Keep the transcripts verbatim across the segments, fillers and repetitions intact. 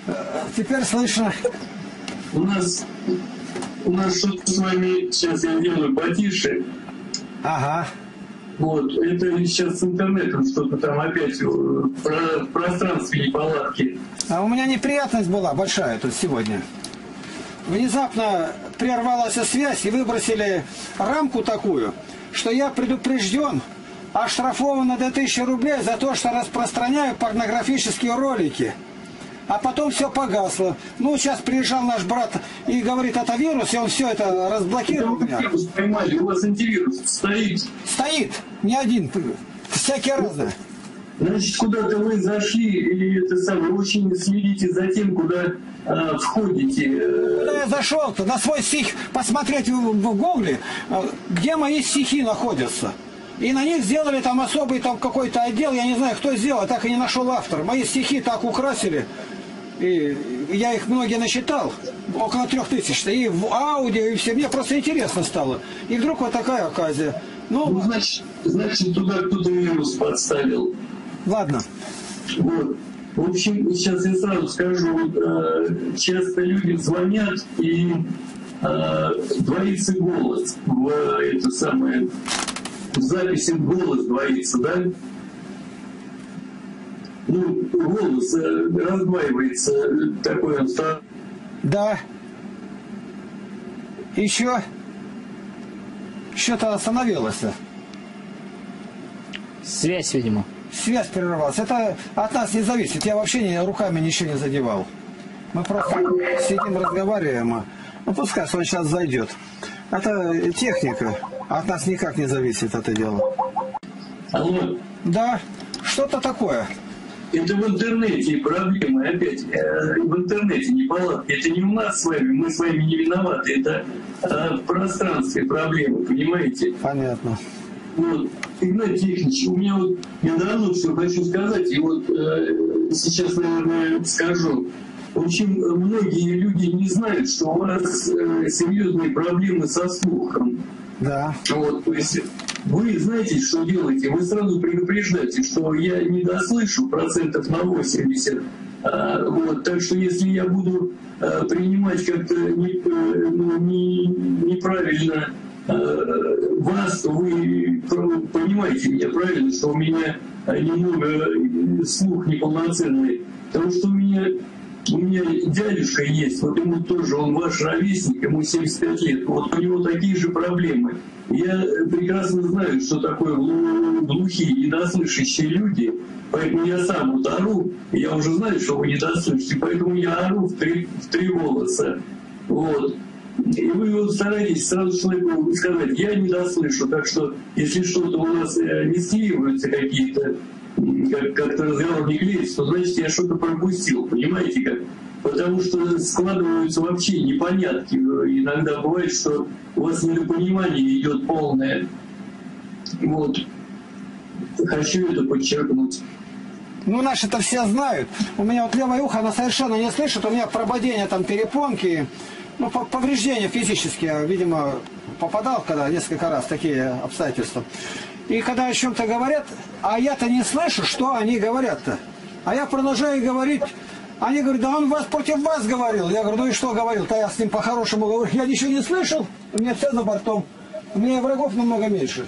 Теперь слышно. У нас, у нас что-то с вами, сейчас я делаю потише. Ага. Вот, это сейчас с интернетом что-то там опять в пространстве неполадки. А у меня неприятность была большая тут сегодня. Внезапно прервалась связь и выбросили рамку такую, что я предупрежден, оштрафован на две тысячи рублей за то, что распространяю порнографические ролики. А потом все погасло. Ну, сейчас приезжал наш брат и говорит, это вирус, и он все это разблокировал. Это вирус поймали, у вас антивирус стоит. Стоит, не один, всякие разные. Значит, куда-то вы зашли, и это самое, очень следите за тем, куда а, входите. Куда я зашел-то? На свой стих посмотреть в, в гугле, где мои стихи находятся. И на них сделали там особый там какой-то отдел, я не знаю, кто сделал, так и не нашел автора. Мои стихи так украсили, и я их многие насчитал, около трех тысяч, и в аудио, и все. Мне просто интересно стало. И вдруг вот такая оказия. Ну, ну значит, значит, туда кто-то вирус подставил. Ладно. Вот. В общем, сейчас я сразу скажу, часто люди звонят, и двоится голос в это самое, в записи голос двоится, да? Ну, голос раздваивается, такой он стал. Да. Еще. Что-то остановилось. Связь, видимо. Связь прервалась. Это от нас не зависит. Я вообще не, руками ничего не задевал. Мы просто сидим, разговариваем. Ну, пускай он сейчас зайдет. Это техника. От нас никак не зависит это дело. Алло. Да, что-то такое. Это в интернете проблемы опять. В интернете неполадки. Это не у нас с вами, мы с вами не виноваты. Это в пространстве проблемы, понимаете? Понятно. Вот. Игнат Тихонович, у меня вот, я давно что хочу сказать, и вот э, сейчас, наверное, скажу. В общем, многие люди не знают, что у вас э, серьезные проблемы со слухом. Да. Вот, то есть вы знаете, что делаете, вы сразу предупреждаете, что я не дослышу процентов на восемьдесят. А, вот, так что если я буду а, принимать как-то не, ну, не, неправильно а, вас, то вы понимаете меня правильно, что у меня немного слух неполноценный. Потому что у меня, у меня дядюшка есть, вот ему тоже, он ваш ровесник, ему семьдесят пять лет, вот у него такие же проблемы. Я прекрасно знаю, что такое глухие, недослышащие люди, поэтому я сам вот ору, я уже знаю, что вы недослышите, поэтому я ору в три, в три голоса. Вот. И вы вот стараетесь сразу человеку сказать, я не дослышу, так что если что-то у нас не склеиваются какие-то, как- как-то разговор не клеится, то значит я что-то пропустил, понимаете как? Потому что складываются вообще непонятки. Иногда бывает, что у вас недопонимание идет полное. Вот. Хочу это подчеркнуть. Ну, наши-то все знают. У меня вот левое ухо, оно совершенно не слышит. У меня прободение, там, перепонки, ну, повреждения физические, видимо, попадал, когда несколько раз такие обстоятельства. И когда о чем-то говорят, а я-то не слышу, что они говорят-то. А я продолжаю говорить. Они говорят, да он вас против вас говорил. Я говорю, ну и что говорил-то, я с ним по-хорошему говорю. Я ничего не слышал, у меня все за бортом. У меня врагов намного меньше.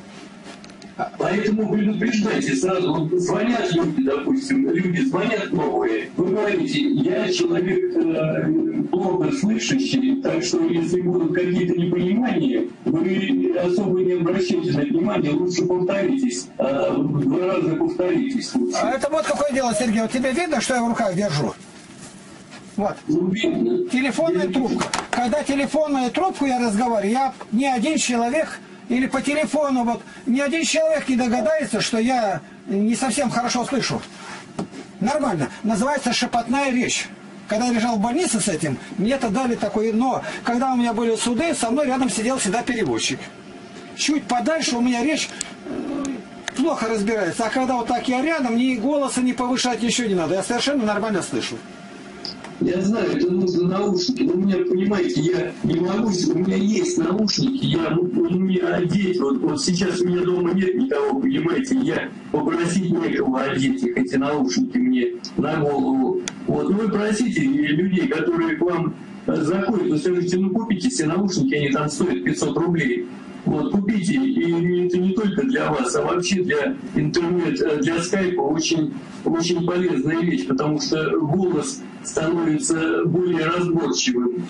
Поэтому предупреждайте сразу. Вот звонят люди, допустим, люди звонят новые. Вы говорите, я человек э, плохо слышащий, так что если будут какие-то непонимания, вы особо не обращайте на внимание, лучше повторитесь. А, два раза повторитесь лучше. А это вот какое дело, Сергей, вот тебе видно, что я в руках держу? Вот. Ну, видно. Телефонная трубка. Когда телефонную трубку я разговариваю, я ни один человек... Или по телефону, вот, ни один человек не догадается, что я не совсем хорошо слышу. Нормально. Называется шепотная речь. Когда я лежал в больнице с этим, мне-то дали такой... Но когда у меня были суды, со мной рядом сидел всегда переводчик. Чуть подальше у меня речь плохо разбирается. А когда вот так я рядом, ни голоса не повышать ничего не надо. Я совершенно нормально слышу. Я знаю, это нужно наушники, но у меня, понимаете, я не могу, у меня есть наушники, я могу меня одеть, вот, вот сейчас у меня дома нет никого, понимаете, я попросить некого одеть их, эти наушники мне на голову, Вот, ну вы просите людей, которые к вам заходят, вы скажите, ну купите себе наушники, они там стоят пятьсот рублей. Вот, купите, и это не только для вас, а вообще для интернет, для скайпа очень, очень полезная вещь, потому что голос становится более разборчивым.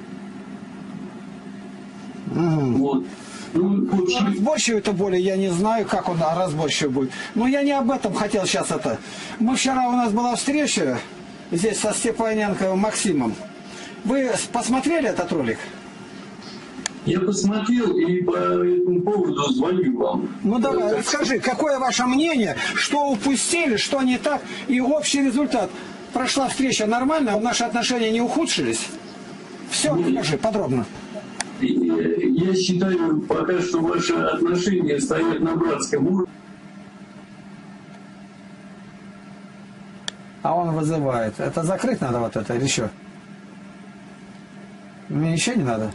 Угу. Вот. Ну, в общем... Разборчивый-то более, я не знаю, как он разборчивый будет. Но я не об этом хотел сейчас это. Мы вчера, у нас была встреча здесь со Степаненко Максимом. Вы посмотрели этот ролик? Я посмотрел и по этому поводу звоню вам. Ну давай, расскажи, какое ваше мнение, что упустили, что не так, и общий результат. Прошла встреча нормально, наши отношения не ухудшились? Все, расскажи подробно. Я считаю, пока что ваши отношения стоят на братском уровне. А он вызывает. Это закрыть надо вот это или еще? Мне еще не надо?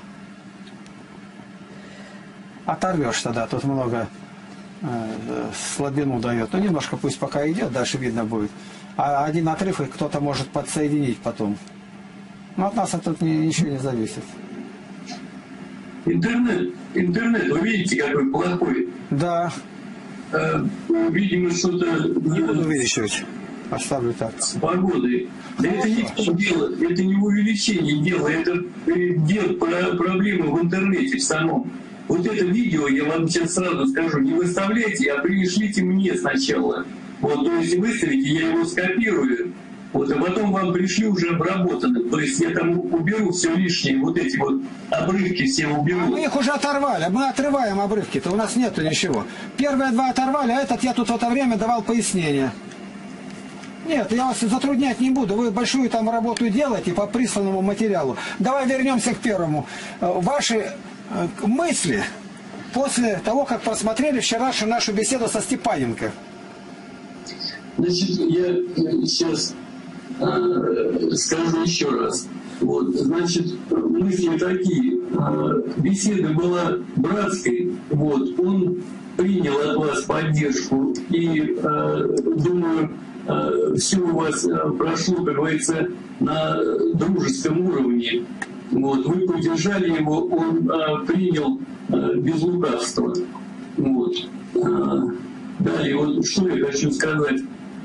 Оторвешь тогда, тут много э, слабину дает. Ну немножко пусть пока идет, дальше видно будет. А один отрыв и кто-то может подсоединить потом. Но от нас тут не, ничего не зависит. Интернет, интернет, вы видите, какой плохой? Да. Э, видимо, что-то... Не буду увеличивать. Оставлю так. С погодой. Да это не то дело, это не увеличение дела, это дело про проблемы в интернете в самом. Вот это видео, я вам сейчас сразу скажу, не выставляйте, а пришлите мне сначала. Вот, то есть выставите, я его скопирую, вот, а потом вам пришлю уже обработанным. То есть я там уберу все лишнее, вот эти вот обрывки все уберу. А мы их уже оторвали, мы отрываем обрывки-то, у нас нету ничего. Первые два оторвали, а этот я тут в это время давал пояснение. Нет, я вас затруднять не буду. Вы большую там работу делаете по присланному материалу. Давай вернемся к первому. Ваши мысли после того, как просмотрели вчерашнюю нашу беседу со Степаненко. Значит, я сейчас э, скажу еще раз. Вот, значит, мысли такие. Э, беседа была братской. Вот, он принял от вас поддержку и, э, думаю, все у вас прошло, как говорится, на дружеском уровне. Вот. Вы поддержали его, он а, принял а, без лукавства. Вот. А, далее, вот что я хочу сказать.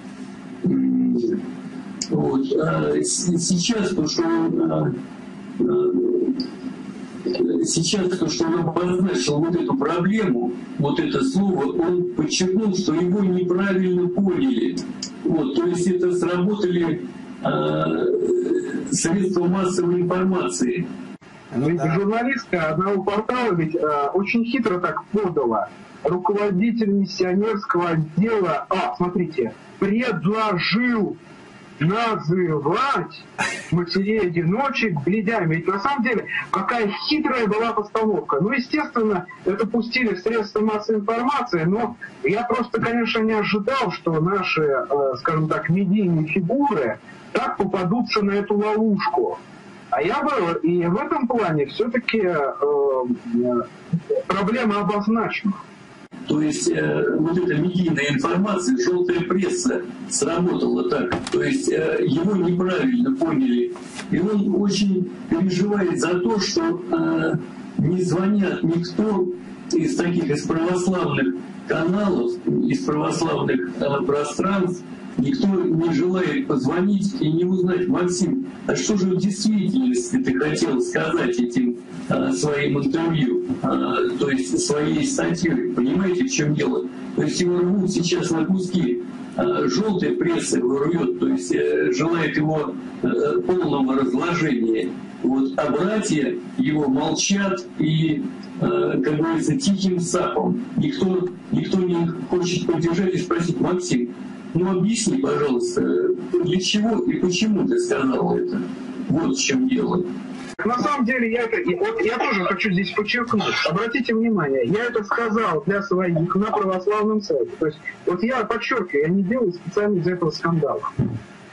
Вот. А, сейчас то, что он, а, сейчас то, что он обозначил вот эту проблему, вот это слово, он подчеркнул, что его неправильно поняли. Вот, то есть это сработали э, средства массовой информации. Ну, да. Журналистка одного портала ведь э, очень хитро так подала. Руководитель миссионерского отдела, а, смотрите, предложил называть матерей-одиночек бледями. Ведь на самом деле, какая хитрая была постановка. Ну, естественно, это пустили в средства массовой информации, но я просто, конечно, не ожидал, что наши, э, скажем так, медийные фигуры так попадутся на эту ловушку. А я был, и в этом плане все-таки э, проблема обозначена. То есть э, вот эта медийная информация, желтая пресса сработала так. То есть э, его неправильно поняли. И он очень переживает за то, что э, не звонят никто из таких, из православных каналов, из православных э, пространств, никто не желает позвонить и не узнать: Максим, а что же в действительности ты хотел сказать этим а, своим интервью, а, то есть своей статьей? Понимаете, в чем дело? То есть его рвут сейчас на куски. А, желтая пресса его рвет, то есть э, желает его э, полного разложения. Вот, а братья его молчат и, э, как говорится, тихим сапом. Никто, никто не хочет поддержать и спросить: Максим, ну объясни, пожалуйста, для чего и почему ты сказал это? Вот в чем дело. На самом деле, я, это, вот я тоже хочу здесь подчеркнуть. Обратите внимание, я это сказал для своих на православном сайте. То есть, вот я подчеркиваю, я не делаю специально из этого скандала.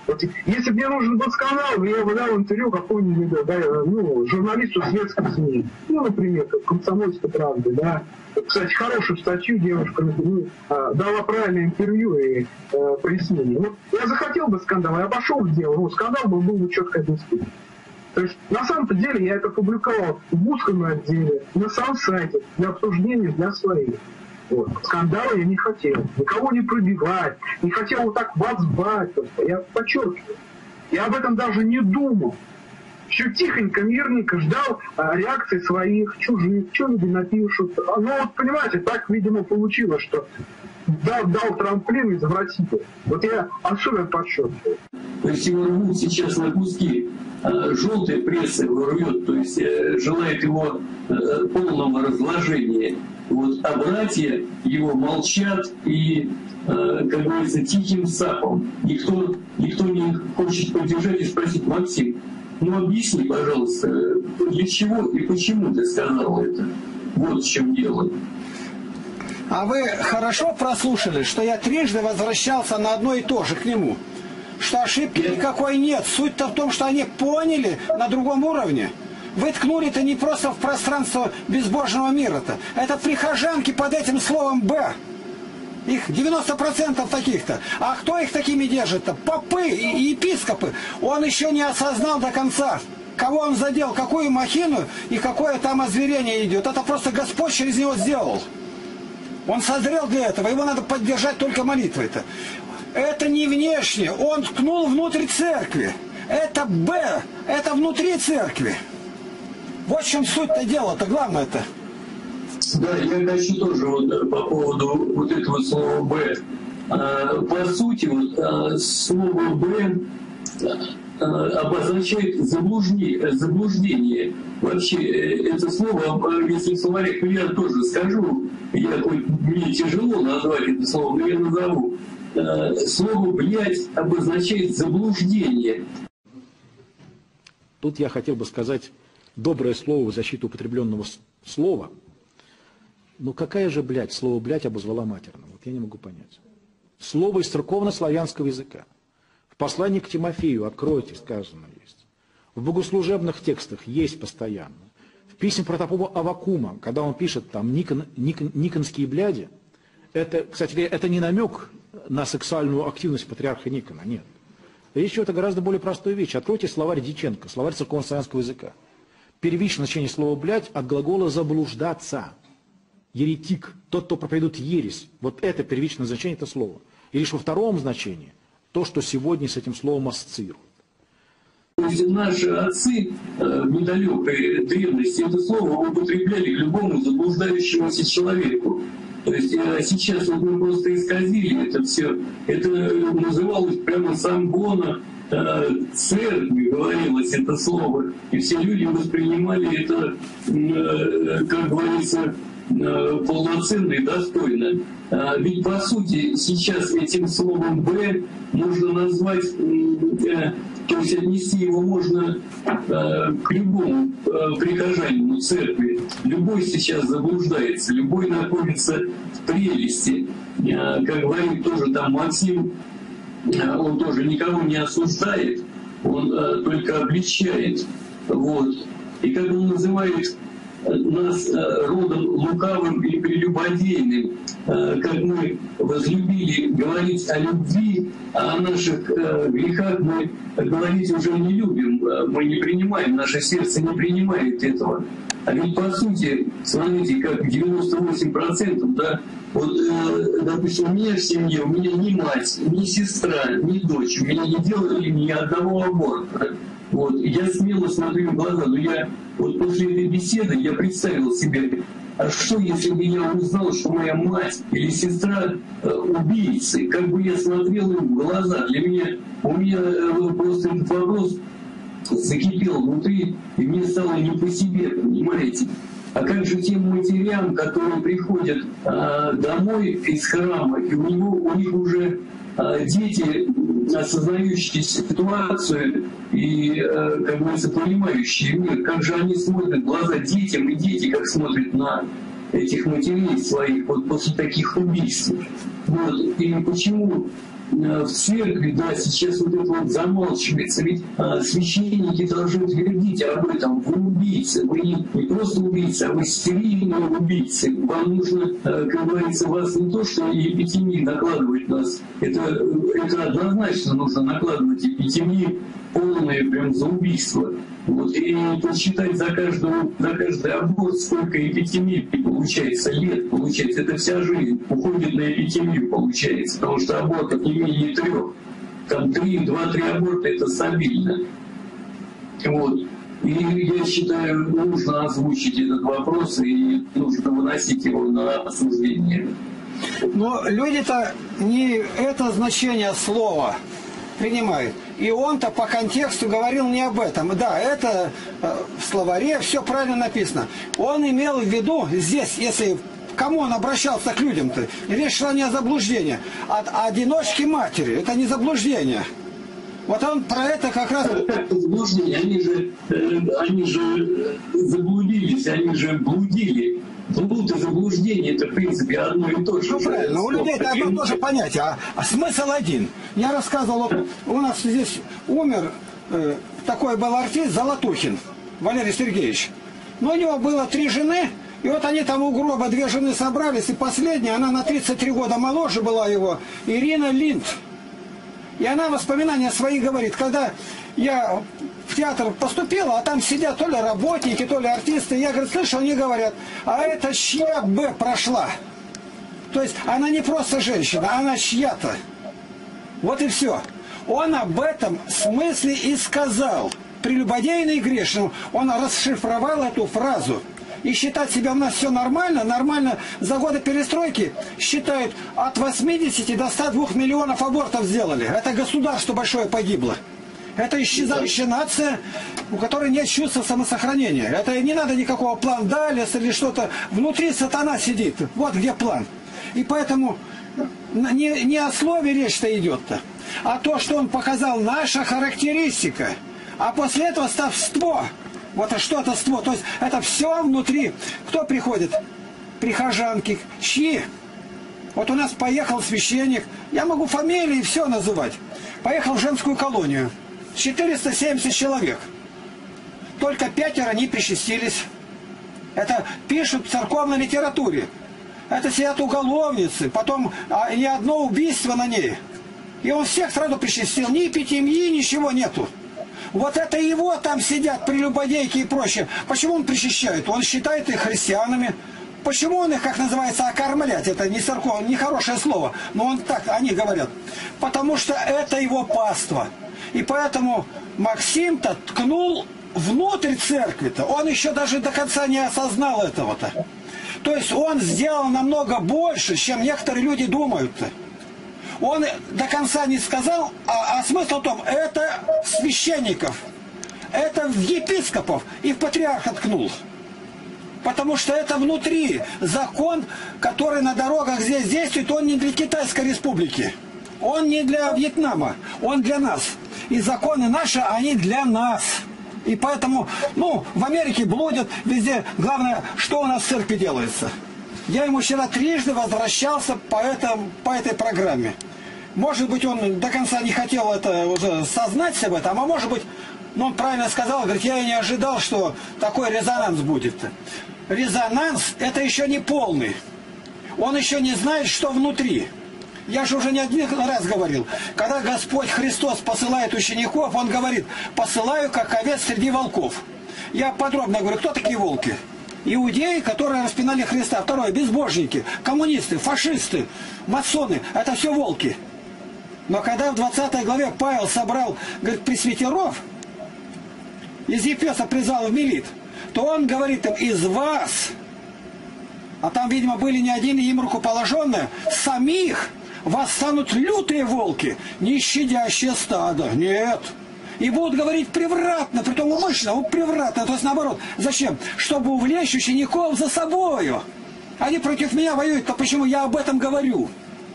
Вот, если бы мне нужен был скандал, я бы дал интервью какому-нибудь, да, ну, журналисту светских СМИ. Ну, например, как «Комсомольской правды», да. Кстати, хорошую статью девушка ну, дала правильное интервью и э, пояснение. Вот, я захотел бы скандал, я пошел в дело, ну, скандал был, был бы четко обеспечен. То есть, на самом-то деле, я это публиковал в узком отделе, на самом сайте, для обсуждения для своих. Вот. Скандала я не хотел, никого не пробивать, не хотел вот так вас звать. Я подчеркиваю, я об этом даже не думал. Все тихонько, мирненько ждал а, реакции своих, чужих, что-нибудь напишут. Ну вот, понимаете, так, видимо, получилось, что дал, дал трамплин извратитель. Вот я особенно подчеркиваю. То есть его рвут сейчас на куски. Желтая пресса его рвет, то есть желает его полного разложения. Вот, а братья его молчат и, как говорится, тихим сапом. Никто, никто не хочет поддержать и спросить: Максим, ну объясни, пожалуйста, для чего и почему ты сказал это? Вот в чем дело. А вы хорошо прослушали, что я трижды возвращался на одно и то же к нему? Что ошибки никакой нет. Суть-то в том, что они поняли на другом уровне. Вы ткнули-то не просто в пространство безбожного мира-то. Это прихожанки под этим словом «Б». Их девяносто процентов таких-то. А кто их такими держит-то? Попы и епископы. Он еще не осознал до конца, кого он задел, какую махину и какое там озверение идет. Это просто Господь через него сделал. Он созрел для этого. Его надо поддержать только молитвой-то. Это не внешне. Он ткнул внутрь церкви. Это «Б». Это внутри церкви. Вот в чем суть-то дела-то, главное-то. Да, я хочу тоже вот по поводу вот этого слова «Б». По сути, вот, слово «Б» обозначает заблуждение. заблуждение. Вообще, это слово, если в словарях, я тоже скажу, я, хоть мне тяжело назвать это слово, но я назову. Слово «блядь» обозначает заблуждение. Тут я хотел бы сказать доброе слово в защиту употребленного слова. Но какая же «блядь» слово «блядь» обозвала матерным? Вот я не могу понять. Слово из церковно-славянского языка. В послании к Тимофею, откройте, сказано есть. В богослужебных текстах есть постоянно. В письме протопопа Аввакума, когда он пишет там «Никон, Никон, никонские бляди», это, кстати, это не намек на сексуальную активность патриарха Никона, нет. Речь идет о гораздо более простой вещи. Откройте словарь Дьяченко, словарь церковно-славянского языка. Первичное значение слова «блядь» от глагола «заблуждаться». Еретик, тот, кто проповедует ересь. Вот это первичное значение этого слова. И лишь во втором значении то, что сегодня с этим словом ассоциируют. То есть наши отцы в недалекой древности это слово употребляли к любому заблуждающемуся человеку. То есть сейчас вот мы просто исказили это все. Это называлось прямо самбона, церкви говорилось это слово. И все люди воспринимали это, как говорится, полноценно и достойно. Ведь по сути сейчас этим словом «Б» можно назвать, то есть отнести его можно к любому прихожанину церкви. Любой сейчас заблуждается, любой находится в прелести. Как говорит тоже там Максим, он тоже никого не осуждает, он только обличает. Вот. И как он называет нас родом лукавым и прелюбодейным, как мы возлюбили говорить о любви, а о наших грехах мы говорить уже не любим, мы не принимаем, наше сердце не принимает этого. А ведь по сути, смотрите, как девяносто восемь процентов, да, вот, допустим, у меня в семье, у меня ни мать, ни сестра, ни дочь, у меня не делали ни одного аборта. Вот, я смело смотрю в глаза, но я вот после этой беседы я представил себе, а что если бы я узнал, что моя мать или сестра э, убийцы, как бы я смотрел им в глаза, для меня, у меня э, просто этот вопрос закипел внутри, и мне стало не по себе, понимаете? А как же тем матерям, которые приходят э, домой из храма, и у, него, у них уже э, дети, осознающие ситуацию и, э, как говорится, понимающие мир, как же они смотрят в глаза детям, и дети как смотрят на этих матерей своих вот после таких убийств. Вот. И почему в церкви, да, сейчас вот это вот замалчивается, ведь а, священники должны твердить об этом. Вы убийцы, вы не, не просто убийцы, а вы серийные убийцы. Вам нужно, а, как говорится, вас не то, что эпидемии накладывать нас, это, это однозначно нужно накладывать эпидемии полные прям за убийство. Вот, и посчитать за, каждую, за каждый аборт, сколько эпидемий получается, лет получается. Это вся жизнь уходит на эпидемию, получается, потому что абортов не менее трех. Там три, два-три аборта — это стабильно. Вот. И я считаю, нужно озвучить этот вопрос и нужно выносить его на обсуждение. Но люди-то не это значение слова принимают. И он-то по контексту говорил не об этом. Да, это в словаре все правильно написано. Он имел в виду здесь, если кому он обращался к людям-то, речь шла не о заблуждении, а о одиночке матери. Это не заблуждение. Вот он про это как раз... Как заблуждение? Они же, они же заблудились, они же блудили. Блуд и заблуждение — это, в принципе, одно и то же. Ну, правильно, у людей это одно и то же понятие, а, а смысл один. Я рассказывал, вот, у нас здесь умер э, такой был артист Золотухин, Валерий Сергеевич. Но у него было три жены, и вот они там у гроба, две жены собрались, и последняя, она на тридцать три года моложе была его, Ирина Линд. И она воспоминания свои говорит, когда я в театр поступила, а там сидят то ли работники, то ли артисты. Я, говорю, слышал, они говорят, а это чья Б прошла? То есть она не просто женщина, она чья-то. Вот и все. Он об этом смысле и сказал. Прелюбодейный грешным. Он расшифровал эту фразу. И считать себя у нас все нормально, нормально за годы перестройки считают от восьмидесяти до ста двух миллионов абортов сделали. Это государство большое погибло. Это исчезающая нация, у которой нет чувства самосохранения. Это не надо никакого плана Далес или что-то. Внутри сатана сидит. Вот где план. И поэтому не, не о слове речь-то идет-то, а то, что он показал, наша характеристика. А после этого ставство. Вот что это ство. То есть это все внутри. Кто приходит? Прихожанки. Чьи? Вот у нас поехал священник. Я могу фамилии все называть. Поехал в женскую колонию. четыреста семьдесят человек. Только пятеро не причастились. Это пишут в церковной литературе. Это сидят уголовницы. Потом а, ни одно убийство на ней. И он всех сразу причастил. Ни эпитемии, ничего нету. Вот это его там сидят, прелюбодейки и прочее. Почему он причащает? Он считает их христианами. Почему он их, как называется, окормлять? Это не церковное, не хорошее слово. Но он так, они говорят. Потому что это его паства. И поэтому Максим-то ткнул внутрь церкви-то. Он еще даже до конца не осознал этого-то. То есть он сделал намного больше, чем некоторые люди думают-то. Он до конца не сказал, а, а смысл в том, это священников, это в епископов и в патриарха ткнул. Потому что это внутри закон, который на дорогах здесь действует, он не для Китайской республики. Он не для Вьетнама, он для нас. И законы наши, они для нас. И поэтому, ну, в Америке блудят везде. Главное, что у нас в церкви делается. Я ему вчера трижды возвращался по, этому, по этой программе. Может быть, он до конца не хотел это уже сознать об этом, а может быть, ну, он правильно сказал, говорит, я и не ожидал, что такой резонанс будет. Резонанс – это еще не полный. Он еще не знает, что внутри. Я же уже не один раз говорил, когда Господь Христос посылает учеников, Он говорит, посылаю, как овец среди волков. Я подробно говорю, кто такие волки? Иудеи, которые распинали Христа. Второе, безбожники, коммунисты, фашисты, масоны. Это все волки. Но когда в двадцатой главе Павел собрал, говорит, пресвитеров, из Ефеса призвал в Милит, то он говорит им, из вас, а там, видимо, были не один им рукоположенные, самих восстанут лютые волки, не щадящие стадо. Нет. И будут говорить превратно, притом умышленно, превратно, то есть наоборот. Зачем? Чтобы увлечь учеников за собою. Они против меня воюют, то почему я об этом говорю?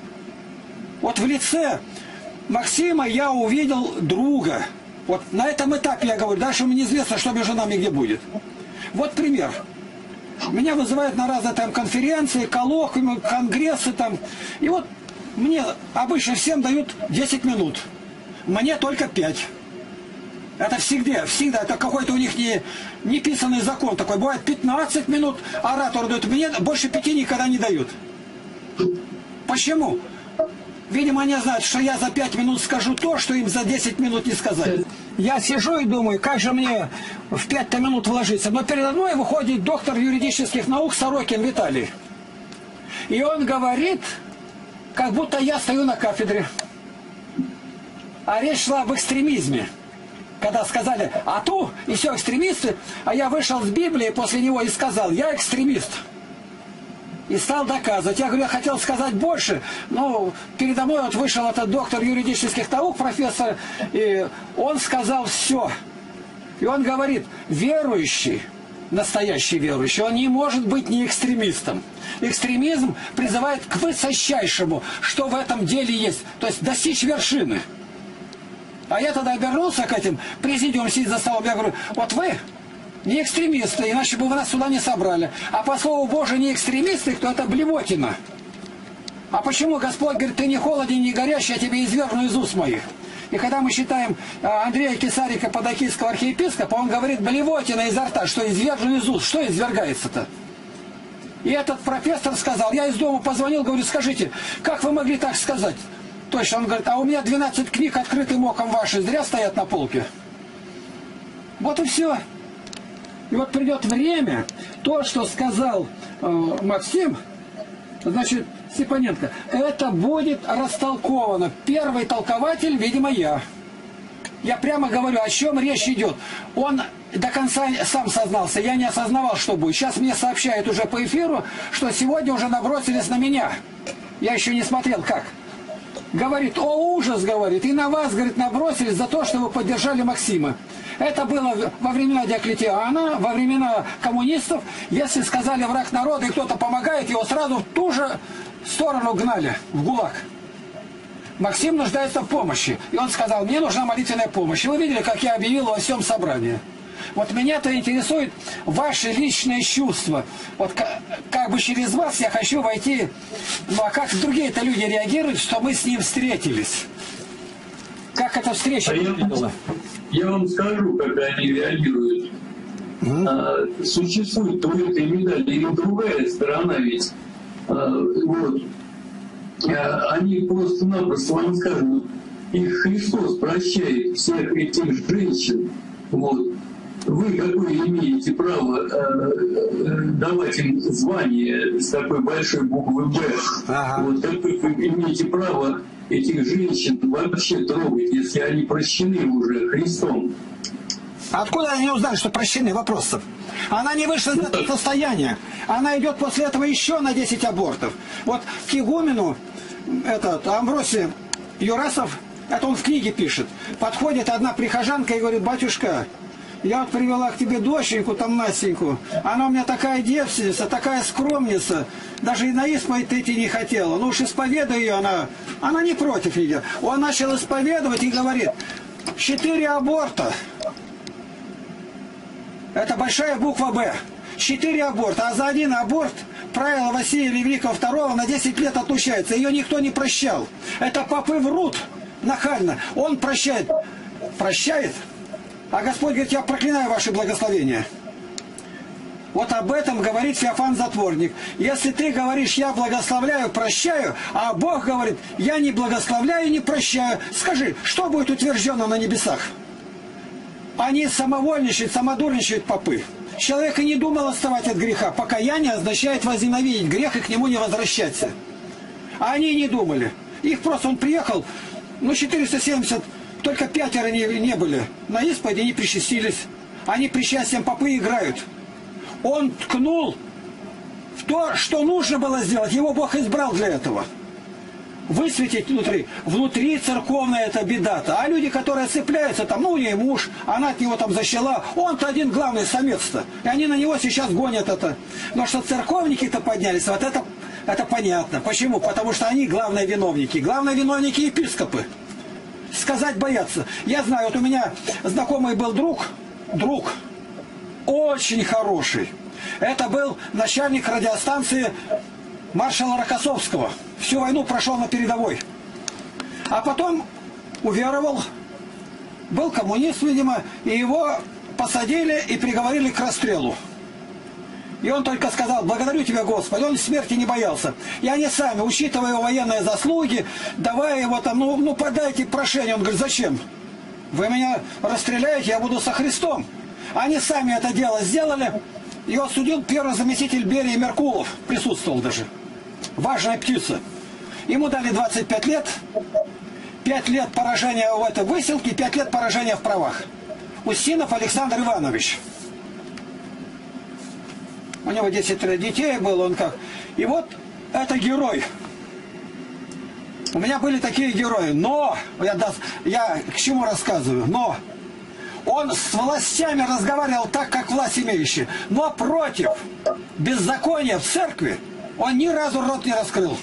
Вот в лице Максима я увидел друга. Вот на этом этапе я говорю, дальше мне неизвестно, что между нами где будет. Вот пример. Меня вызывают на разные там конференции, коллоквиумы, конгрессы там. И вот Мне обычно всем дают десять минут. Мне только пять. Это всегда, всегда, это какой-то у них не, неписанный закон такой. Бывает пятнадцать минут оратору дают, мне больше пяти никогда не дают. Почему? Видимо, они знают, что я за пять минут скажу то, что им за десять минут не сказать. Я сижу и думаю, как же мне в пять минут вложиться. Но передо мной выходит доктор юридических наук Сорокин Виталий. И он говорит, как будто я стою на кафедре. А речь шла об экстремизме. Когда сказали «ату» и все экстремисты, а я вышел с Библии после него и сказал «я экстремист». И стал доказывать. Я говорю, я хотел сказать больше, но передо мной вот вышел этот доктор юридических наук, профессор, и он сказал все. И он говорит, верующий, настоящий верующий, он не может быть не экстремистом. Экстремизм призывает к высочайшему, что в этом деле есть, то есть достичь вершины. А я тогда обернулся к этим, президиум сидит за столом, я говорю, вот вы не экстремисты, иначе бы вы нас сюда не собрали. А по слову Божию не экстремисты, то это блевотина. А почему Господь говорит, ты не холоден, не горящий, я тебе извергну из уст моих? И когда мы считаем Андрея Кесарика, подокийского архиепископа, он говорит, блевотина изо рта, что извержен из уст. Что извергается-то? И этот профессор сказал, я из дома позвонил, говорю, скажите, как вы могли так сказать? Точно, он говорит, а у меня двенадцать книг открытым оком ваши, зря стоят на полке. Вот и все. И вот придет время, то, что сказал э, Максим, значит, Степаненко, это будет растолковано. Первый толкователь, видимо, я. Я прямо говорю, о чем речь идет. Он до конца сам сознался, я не осознавал, что будет. Сейчас мне сообщают уже по эфиру, что сегодня уже набросились на меня. Я еще не смотрел, как. Говорит, о ужас, говорит, и на вас, говорит, набросились за то, что вы поддержали Максима. Это было во времена Диоклетиана, во времена коммунистов. Если сказали враг народа и кто-то помогает, его сразу в ту же сторону гнали, в ГУЛАГ. Максим нуждается в помощи. И он сказал, мне нужна молитвенная помощь. И вы видели, как я объявил во всем собрании. Вот меня-то интересует ваши личные чувства. Вот как, как бы через вас я хочу войти. Ну а как другие-то люди реагируют, что мы с ним встретились? Как эта встреча выглядела? Я вам скажу, когда они реагируют. Mm-hmm. А, существует у этой медали и другая сторона ведь. А, вот. А, они просто-напросто вам скажут, их Христос прощает всех этих женщин. Вот. Вы какое имеете право э, давать им звание с такой большой буквы «Б»? Ага. Вот, какое вы имеете право этих женщин вообще трогать, если они прощены уже Христом? Откуда они узнали, что прощены? Вопросов. Она не вышла из этого состояния. Она идет после этого еще на десять абортов. Вот к игумену, этот, Амвросий Юрасов, это он в книге пишет, подходит одна прихожанка и говорит, батюшка, я вот привела к тебе доченьку, там Настеньку. Она у меня такая девственница, такая скромница. Даже и на исповедь ты идти не хотела. Ну уж исповедай ее, она, она не против ее. Он начал исповедовать и говорит, четыре аборта. Это большая буква «Б». Четыре аборта. А за один аборт правило Василия Великого второго на десять лет отлучается. Ее никто не прощал. Это попы врут нахально. Он прощает. Прощает. А Господь говорит, я проклинаю ваши благословения. Вот об этом говорит Феофан Затворник. Если ты говоришь, я благословляю, прощаю, а Бог говорит, я не благословляю, не прощаю. Скажи, что будет утверждено на небесах? Они самовольничают, самодурничают попы. Человек и не думал отставать от греха. Покаяние означает возненавидеть грех и к нему не возвращаться. А они не думали. Их просто он приехал, ну четыреста семьдесят, только пятеро не, не были. На исповеди не причастились. Они причастием попы играют. Он ткнул в то, что нужно было сделать. Его Бог избрал для этого. Высветить внутри. Внутри церковная это беда-то. А люди, которые цепляются, там, ну, у нее муж, она от него там защела, он-то один главный самец-то. И они на него сейчас гонят это. Но что церковники-то поднялись, вот это, это понятно. Почему? Потому что они главные виновники. Главные виновники епископы. Сказать боятся. Я знаю, вот у меня знакомый был друг, друг, очень хороший. Это был начальник радиостанции маршала Рокоссовского. Всю войну прошел на передовой. А потом уверовал, был коммунист, видимо, и его посадили и приговорили к расстрелу. И он только сказал: благодарю тебя, Господи, он смерти не боялся. И они сами, учитывая его военные заслуги, давая его там, ну, ну подайте прошение. Он говорит: зачем? Вы меня расстреляете, я буду со Христом. Они сами это дело сделали. Его судил первый заместитель Берии Меркулов, присутствовал даже. Важная птица. Ему дали двадцать пять лет, пять лет поражения в этой выселке, пять лет поражения в правах. Устинов Александр Иванович. У него десять детей было, он как. И вот это герой. У меня были такие герои, но, я, я к чему рассказываю, но он с властями разговаривал так, как власть имеющие, но против беззакония в церкви он ни разу рот не раскрыл.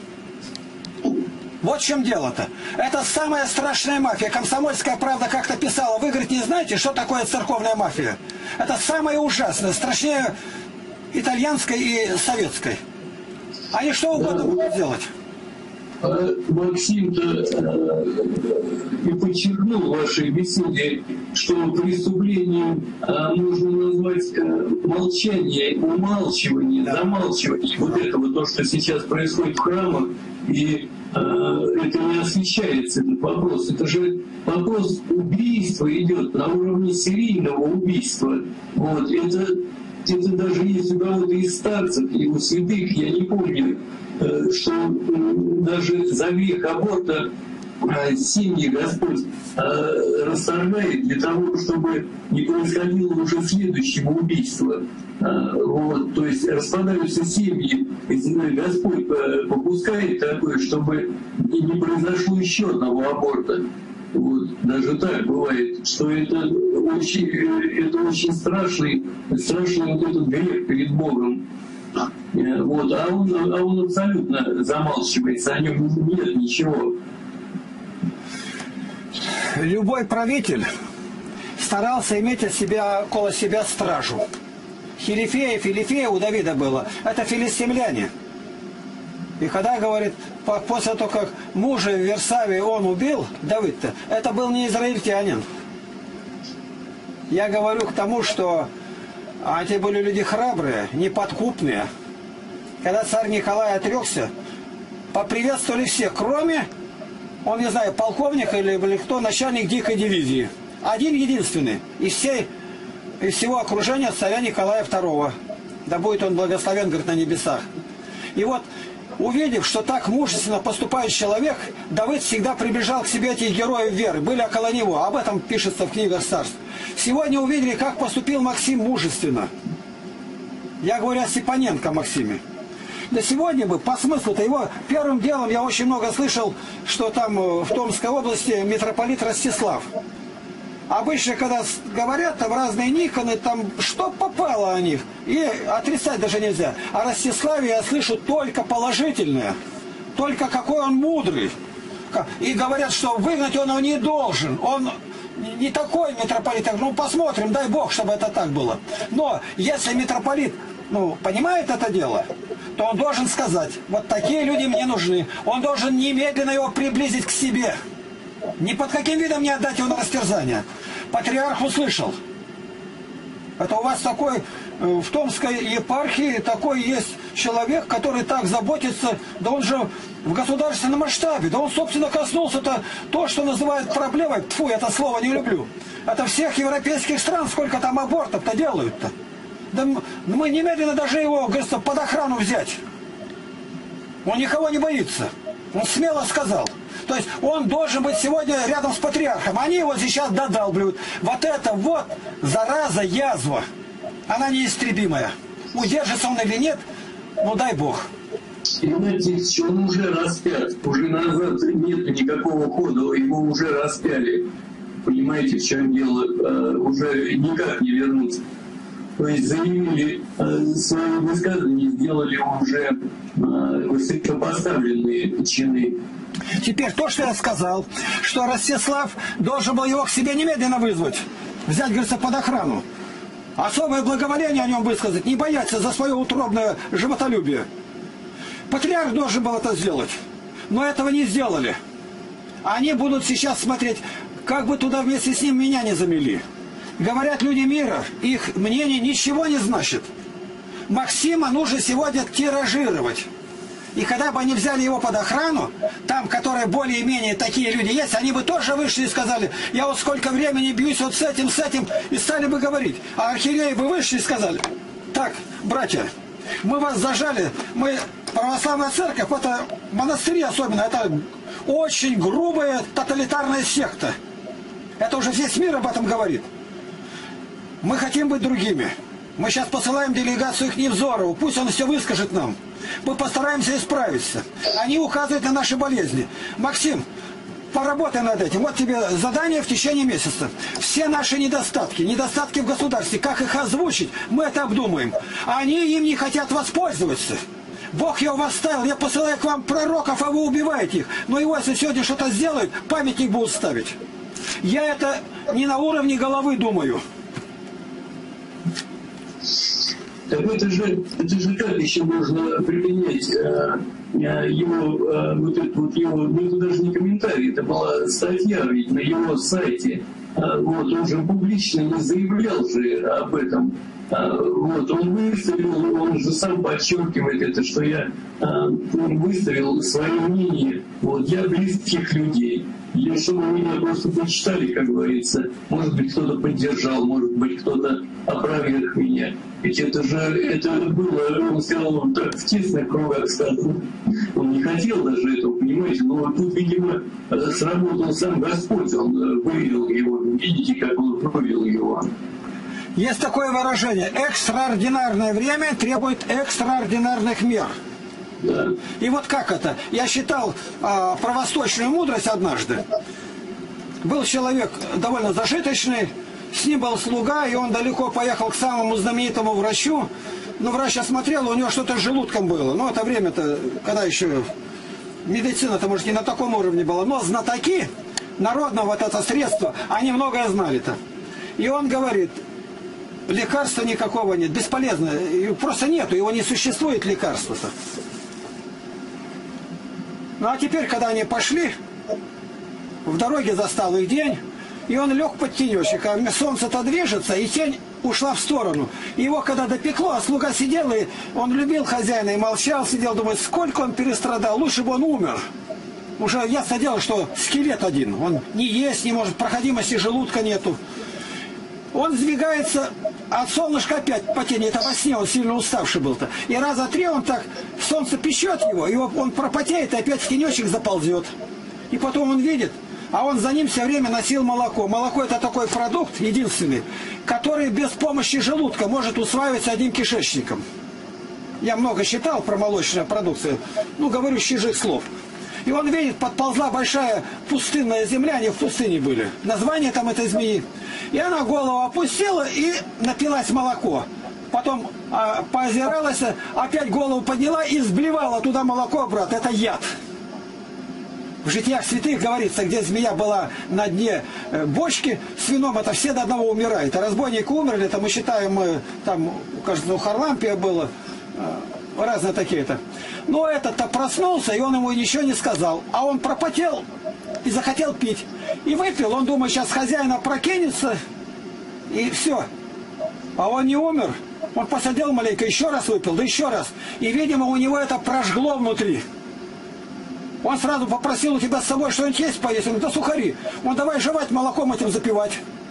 Вот в чем дело-то. Это самая страшная мафия. Комсомольская правда как-то писала: вы, говорит, не знаете, что такое церковная мафия? Это самое ужасное, страшнее итальянской и советской. Они что угодно могут сделать. Максим-то э, и подчеркнул в вашей беседе, что преступлением э, можно назвать э, молчание, умалчивание, да. замалчивание. Вот этого, то, что сейчас происходит в храмах, и э, это не освещается, этот вопрос. Это же вопрос убийства идет на уровне серийного убийства. Вот. Это, это даже есть у кого-то из старцев, и у святых, я не помню, что даже за грех аборта семьи Господь расторгает для того, чтобы не происходило уже следующего убийства. Вот, то есть распадаются семьи, Господь попускает такое, чтобы не произошло еще одного аборта. Вот, даже так бывает, что это очень, это очень страшный, страшный вот этот грех перед Богом. Вот, а, он, а он абсолютно замалчивается, о нем нет ничего. Любой правитель старался иметь от себя, около себя стражу. Хилифея, Филифея у Давида было. Это филистимляне. И когда, говорит, после того, как мужа в Версавии он убил, Давид-то, это был не израильтянин. Я говорю к тому, что эти были люди храбрые, неподкупные. Когда царь Николай отрекся, поприветствовали всех, кроме, он, не знаю, полковник или, или кто, начальник дикой дивизии. Один единственный из, всей, из всего окружения царя Николая второго. Да будет он благословен, говорит, на небесах. И вот, увидев, что так мужественно поступает человек, Давид всегда приближал к себе этих героев веры, были около него. Об этом пишется в книгах царств. Сегодня увидели, как поступил Максим мужественно. Я говорю о Степаненко Максиме. Да сегодня бы, по смыслу-то его, первым делом я очень много слышал, что там в Томской области митрополит Ростислав. Обычно, когда говорят, там разные Никоны, там что попало о них, и отрицать даже нельзя. О Ростиславе я слышу только положительное, только какой он мудрый. И говорят, что выгнать он его не должен, он не такой митрополит. Ну, посмотрим, дай Бог, чтобы это так было. Но если митрополит, ну, понимает это дело, то он должен сказать: вот такие люди мне нужны. Он должен немедленно его приблизить к себе. Ни под каким видом не отдать его на растерзание. Патриарх услышал. Это у вас такой, в Томской епархии такой есть человек, который так заботится, да он же в государственном масштабе, да он, собственно, коснулся-то то, что называют проблемой. Тьфу, это слово не люблю. Это всех европейских стран, сколько там абортов-то делают-то. Да мы немедленно даже его, говорится, под охрану взять. Он никого не боится. Он смело сказал. То есть он должен быть сегодня рядом с патриархом. Они его сейчас додалбливают. Вот это вот зараза, язва. Она неистребимая. Удержится он или нет, ну дай Бог. Игнатьевич, он уже распят. Уже назад нет никакого хода. Его уже распяли. Понимаете, в чем дело? А, уже никак не вернуть. То есть заявили э, свои высказывания, сделали уже э, высокопоставленные чины. Теперь то, что я сказал, что Ростислав должен был его к себе немедленно вызвать, взять, говорится, под охрану. Особое благоволение о нем высказать, не бояться за свое утробное животолюбие. Патриарх должен был это сделать. Но этого не сделали. Они будут сейчас смотреть, как бы туда вместе с ним меня не замели. Говорят люди мира, их мнение ничего не значит. Максима нужно сегодня тиражировать. И когда бы они взяли его под охрану, там, которые более-менее такие люди есть, они бы тоже вышли и сказали, я вот сколько времени бьюсь вот с этим, с этим, и стали бы говорить. А архиереи бы вышли и сказали, так, братья, мы вас зажали, мы, православная церковь, это монастыри особенно, это очень грубая тоталитарная секта. Это уже весь мир об этом говорит. Мы хотим быть другими. Мы сейчас посылаем делегацию к Невзорову, пусть он все выскажет нам. Мы постараемся исправиться. Они указывают на наши болезни. Максим, поработай над этим. Вот тебе задание в течение месяца. Все наши недостатки, недостатки в государстве, как их озвучить, мы это обдумаем. Они им не хотят воспользоваться. Бог его восставил, я посылаю к вам пророков, а вы убиваете их. Но его, если сегодня что-то сделают, памятник будут ставить. Я это не на уровне головы думаю. Так это же, это же как еще можно применять э, его, э, вот это вот его, ну это даже не комментарий, это была статья ведь на его сайте. Э, вот он же публично не заявлял же об этом. Э, вот он выставил, он же сам подчеркивает это, что я э, выставил свое мнение. Вот я близких людей. И чтобы меня просто почитали, как говорится, может быть, кто-то поддержал, может быть, кто-то опроверг меня. Ведь это же, это было, он сказал, он так в тесных кругах сказал. Он не хотел даже этого, понимаете, но тут, видимо, сработал сам Господь, он вывел его, видите, как он провел его. Есть такое выражение, экстраординарное время требует экстраординарных мер. Да. И вот как это? Я читал а, про восточную мудрость однажды. Был человек довольно зажиточный, с ним был слуга, и он далеко поехал к самому знаменитому врачу. Но врач осмотрел, у него что-то с желудком было. Ну, это время-то, когда еще медицина-то, может, не на таком уровне была. Но знатоки народного вот это средство, они многое знали-то. И он говорит, лекарства никакого нет, бесполезно, просто нету, его не существует лекарства-то. Ну а теперь, когда они пошли, в дороге застал их день, и он лег под тенечек, а солнце-то движется, и тень ушла в сторону. И его когда допекло, а слуга сидел, и он любил хозяина, и молчал, сидел, думает, сколько он перестрадал, лучше бы он умер. Уже ясно дело, что скелет один, он не есть не может, проходимости желудка нету. Он сдвигается от солнышка опять по тени, это во сне, он сильно уставший был-то. И раза три он так, солнце печет его, и он пропотеет, и опять в тенечек заползет. И потом он видит, а он за ним все время носил молоко. Молоко это такой продукт, единственный, который без помощи желудка может усваиваться одним кишечником. Я много читал про молочную продукцию, ну, говорю с чужих слов. И он видит, подползла большая пустынная земля, они в пустыне были. Название там этой змеи. И она голову опустила и напилась молоко. Потом а, поозиралась, опять голову подняла и сблевала туда молоко, брат. Это яд. В житиях святых говорится, где змея была на дне бочки с вином, это все до одного умирают. А разбойники умерли, это мы считаем, мы, там, кажется, у Харлампия было, разные такие-то. Но этот-то проснулся, и он ему ничего не сказал. А он пропотел и захотел пить. И выпил, он думает, сейчас хозяина прокинется, и все. А он не умер. Он посадил маленько, еще раз выпил, да еще раз. И, видимо, у него это прожгло внутри. Он сразу попросил у тебя с собой что-нибудь есть поесть. Он говорит, да сухари. Он давай жевать, молоком этим запивать.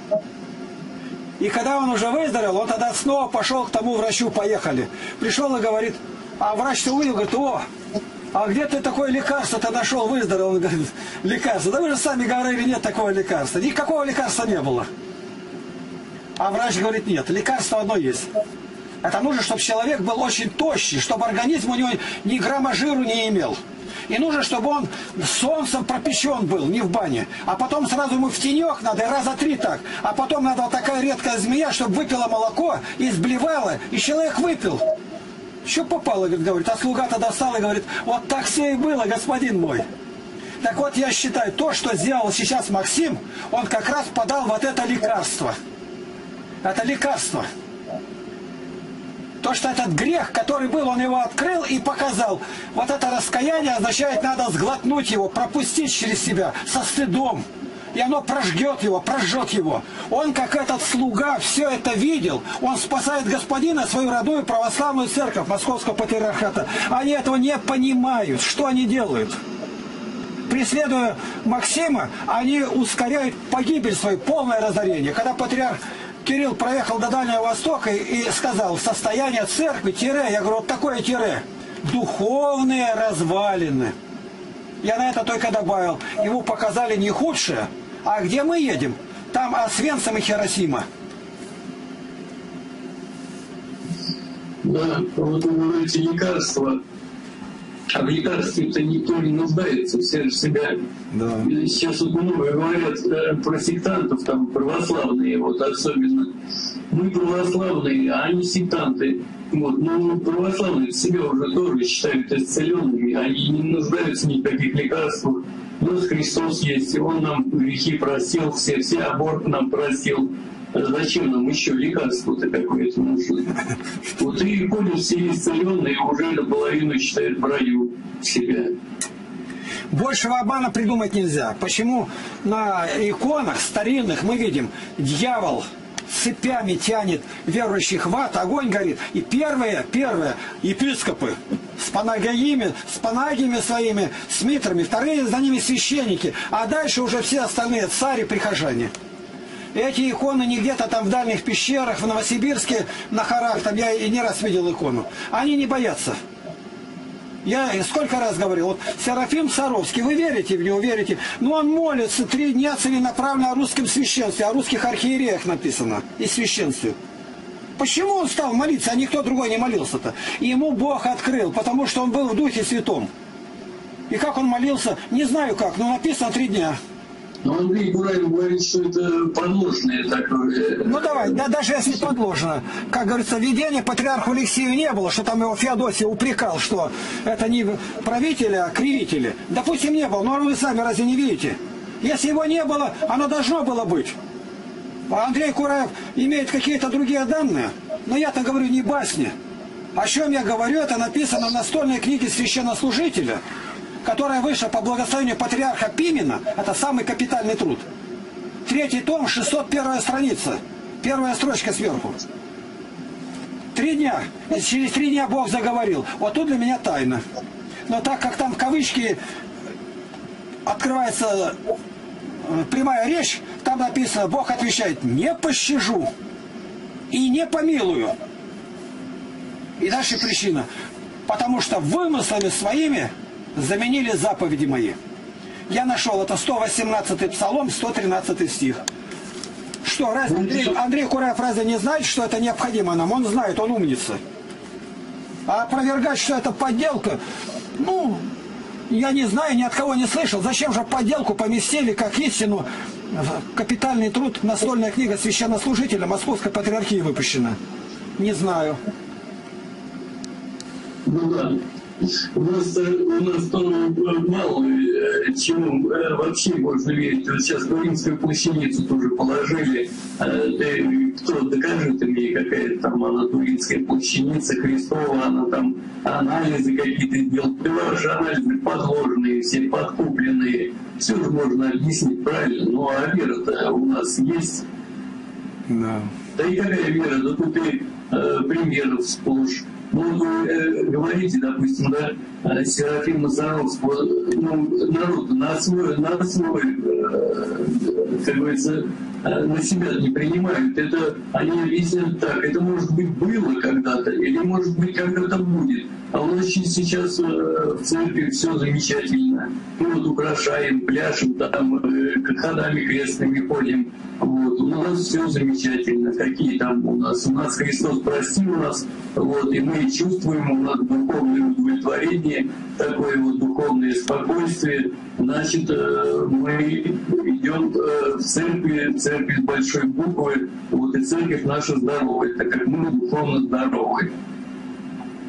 И когда он уже выздоровел, он тогда снова пошел к тому врачу, поехали. Пришел и говорит, а врач-то увидел, говорит, о, а где ты такое лекарство-то нашел, выздоровел? Он говорит, лекарство. Да вы же сами говорили, нет такого лекарства. Никакого лекарства не было. А врач говорит, нет, лекарство одно есть. Это нужно, чтобы человек был очень тощий, чтобы организм у него ни грамма жиру не имел. И нужно, чтобы он солнцем пропечен был, не в бане. А потом сразу ему в тенек надо, раза три так. А потом надо вот такая редкая змея, чтобы выпила молоко и сблевала, и человек выпил. Что попало, говорит, а слуга-то достал и говорит, вот так все и было, господин мой. Так вот, я считаю, то, что сделал сейчас Максим, он как раз подал вот это лекарство. Это лекарство. То, что этот грех, который был, он его открыл и показал. Вот это раскаяние означает, надо сглотнуть его, пропустить через себя со стыдом. И оно прожгет его, прожжет его. Он, как этот слуга, все это видел. Он спасает господина, свою родную православную церковь Московского патриархата. Они этого не понимают. Что они делают? Преследуя Максима, они ускоряют погибель свою, полное разорение. Когда патриарх Кирилл проехал до Дальнего Востока и сказал, состояние церкви, тире, я говорю, вот такое тире, духовные развалины. Я на это только добавил, ему показали не худшее, а где мы едем? Там Освенцим и Хиросима. Да, вот вы говорите лекарства. А в лекарстве-то никто не нуждается, все же себя. Да. Сейчас вот много говорят э, про сектантов, там православные, вот особенно. Мы православные, а они сектанты. Вот, но православные себя уже тоже считают исцеленными, они не нуждаются ни в каких лекарствах. У нас Христос есть, и Он нам грехи простил, все, все аборты нам простил. Зачем нам еще лекарство-то какое-то нужно? Вот и ходят все исцеленные, уже наполовину считают в раю себя. Большего обмана придумать нельзя. Почему на иконах старинных мы видим, дьявол цепями тянет верующих в ад, огонь горит. И первые, первые епископы с панагиями, с панагиями своими, с митрами, вторые за ними священники, а дальше уже все остальные цари, прихожане. Эти иконы не где-то там в дальних пещерах, в Новосибирске, на хорах, там я и не раз видел икону. Они не боятся. Я сколько раз говорил, вот Серафим Саровский, вы верите в него, верите? Но он молится три дня целенаправленно о русском священстве, о русских архиереях написано, и священстве. Почему он стал молиться, а никто другой не молился-то? Ему Бог открыл, потому что он был в Духе Святом. И как он молился, не знаю как, но написано три дня. Но Андрей Кураев говорит, что это подложное такое. Ну давай, да, даже если подложно. Как говорится, видения патриарху Алексею не было, что там его Феодосий упрекал, что это не правители, а кривители. Допустим, не было, но вы сами разве не видите? Если его не было, оно должно было быть. А Андрей Кураев имеет какие-то другие данные. Но я-то говорю не басни. О чем я говорю, это написано в настольной книге священнослужителя, которая вышла по благословению патриарха Пимена, это самый капитальный труд. Третий том, шестьсот первая страница, первая строчка сверху. Три дня. И через три дня Бог заговорил. Вот тут для меня тайна. Но так как там в кавычки открывается прямая речь, там написано, Бог отвечает, не пощажу и не помилую. И дальше причина. Потому что вымыслами своими заменили заповеди мои. Я нашел, это сто восемнадцатый псалом, сто тринадцатый стих. Что, разве Андрей, Андрей Кураев разве не знает, что это необходимо нам? Он знает, он умница. А опровергать, что это подделка, ну, я не знаю, ни от кого не слышал. Зачем же подделку поместили как истину? Капитальный труд, настольная книга священнослужителя Московской патриархии выпущена. Не знаю. Ну да. У нас, у нас то мало чему вообще можно верить. Вот сейчас в Римскую плащаницу тоже положили. Кто докажет мне, какая там она Туринская плащаница Христова, она там анализы какие-то делает. Ваши анализы подложные, все подкупленные. Все же можно объяснить правильно. Ну а вера-то у нас есть. Да. Да и какая вера? Да тут и э, примеров сплошь. Ну, вы э, говорите, допустим, да, Серафима Саровского, ну, народ на свой, на свой, э, как говорится, э, на себя не принимают. Это они объясняют так, это может быть было когда-то, или может быть когда-то будет. А у нас сейчас э, в церкви все замечательно. Мы вот украшаем, пляшем, там, э, ходами крестными ходим. Вот. У нас все замечательно. Какие там у нас? У нас Христос простил нас, вот, и мы чувствуем, у нас духовное удовлетворение, такое вот духовное спокойствие. Значит, э, мы идем э, в церкви, в церковь с большой буквы, вот, и церковь наша здоровая, так как мы духовно здоровы.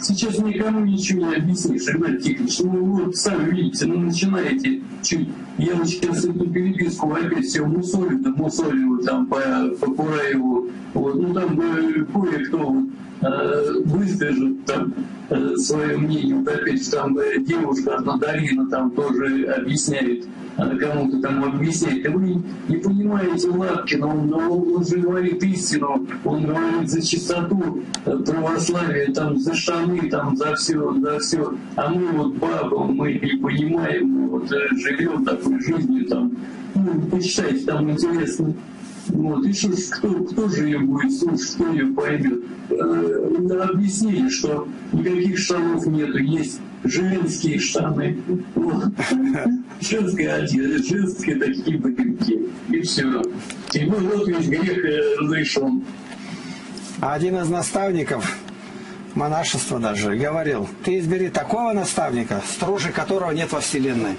сейчас никому ничего не объяснишь, Игнат Тихонович. Ну, вот сами видите, ну, начинаете чуть... Я вот сейчас эту переписку опять все мусолю, да мусолю там по, по Кураеву. Вот, ну, там э, кое-кто э, выскажет там э, свое мнение. Вот опять там э, девушка одна Дарина там тоже объясняет, она кому-то там объясняет. А вы не понимаете Лапкина, он, он, он же говорит истину, он говорит за чистоту православия, там, за штаны, там, за все, за все. А мы вот бабы, мы не понимаем, мы вот живем такой жизнью, там, ну, почитайте, там интересно. Вот, и что ж, кто, кто же ее будет слушать, кто ее поймет? Э, объяснили, что никаких штанов нету, есть женские штаны, вот. Женская одежда, женские такие брюки, и все. И ну, вот весь грех разрешен. Один из наставников монашества даже говорил: ты избери такого наставника, строже которого нет во Вселенной.